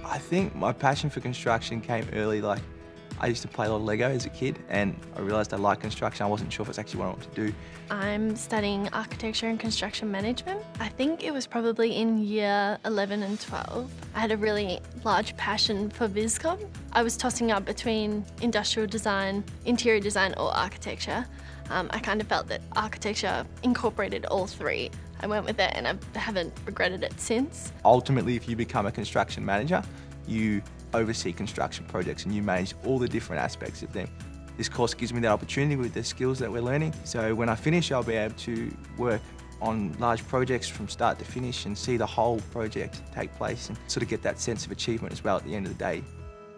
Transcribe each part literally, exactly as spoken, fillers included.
I think my passion for construction came early. Like, I used to play a lot of Lego as a kid, and I realised I liked construction. I wasn't sure if it's actually what I wanted to do. I'm studying architecture and construction management. I think it was probably in year eleven and twelve. I had a really large passion for viscom. I was tossing up between industrial design, interior design or architecture. Um, I kind of felt that architecture incorporated all three. I went with it and I haven't regretted it since. Ultimately, if you become a construction manager, you oversee construction projects and you manage all the different aspects of them. This course gives me that opportunity with the skills that we're learning. So when I finish, I'll be able to work on large projects from start to finish and see the whole project take place and sort of get that sense of achievement as well at the end of the day.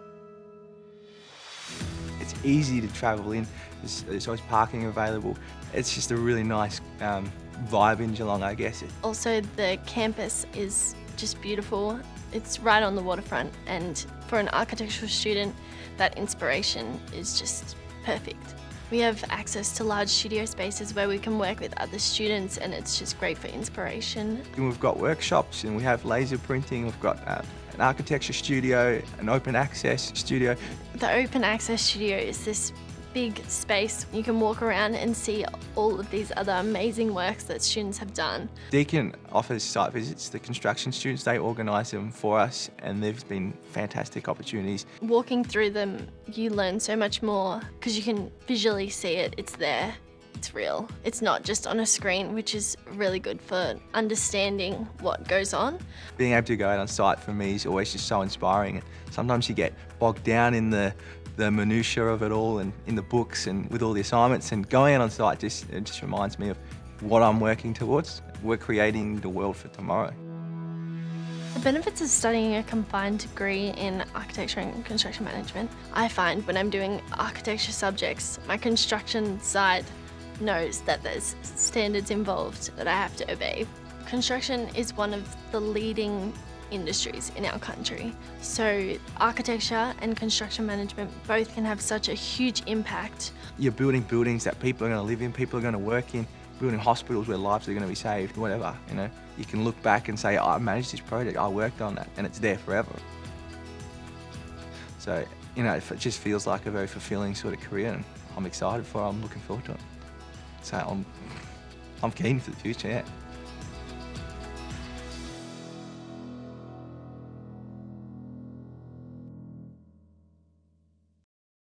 It's easy to travel in, there's, there's always parking available. It's just a really nice um, vibe in Geelong, I guess. Also, the campus is just beautiful. It's right on the waterfront, and for an architectural student, that inspiration is just perfect. We have access to large studio spaces where we can work with other students, and it's just great for inspiration. And we've got workshops and we have laser printing, we've got uh, an architecture studio, an open access studio. The open access studio is this big space. You can walk around and see all of these other amazing works that students have done. Deakin offers site visits to construction students. They organise them for us, and they've been fantastic opportunities. Walking through them, you learn so much more because you can visually see it. It's there, it's real. It's not just on a screen, which is really good for understanding what goes on. Being able to go out on site for me is always just so inspiring. Sometimes you get bogged down in the the minutiae of it all and in the books and with all the assignments, and going out on site just, it just reminds me of what I'm working towards. We're creating the world for tomorrow. The benefits of studying a combined degree in architecture and construction management, I find when I'm doing architecture subjects, my construction side knows that there's standards involved that I have to obey. Construction is one of the leading industries in our country. So architecture and construction management both can have such a huge impact. You're building buildings that people are going to live in, people are going to work in, building hospitals where lives are going to be saved, whatever, you know. You can look back and say, oh, I managed this project, I worked on that, and it's there forever. So, you know, it just feels like a very fulfilling sort of career, and I'm excited for it, I'm looking forward to it. So I'm, I'm keen for the future, yeah.